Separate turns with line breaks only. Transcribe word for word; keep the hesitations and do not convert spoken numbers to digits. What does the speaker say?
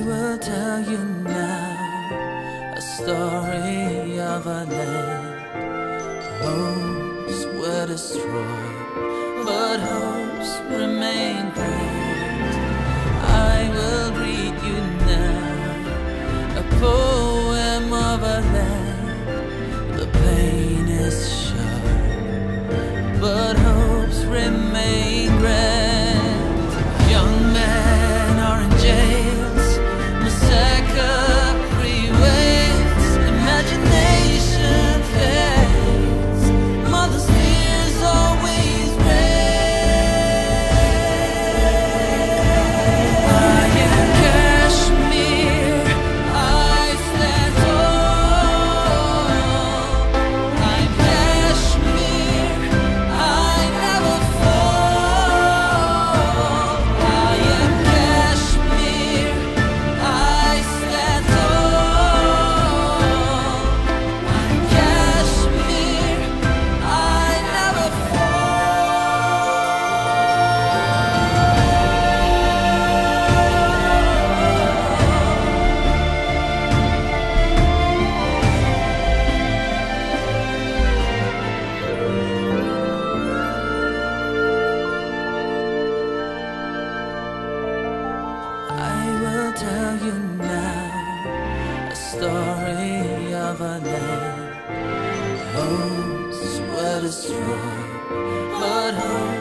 will tell you now a story of a land. Hopes were destroyed, but hopes remain great. I will read you now a poem of a land. The pain is sharp, but hopes remain grand. Young men are in jails, massacre prevails, imagination fades, mother's tears always rain. I am Kashmir, I stand tall. I'm Kashmir, I never fall. I am Kashmir, I stand tall. I'm Kashmir, I never I will tell you now a story of a land. Hopes were destroyed, but hope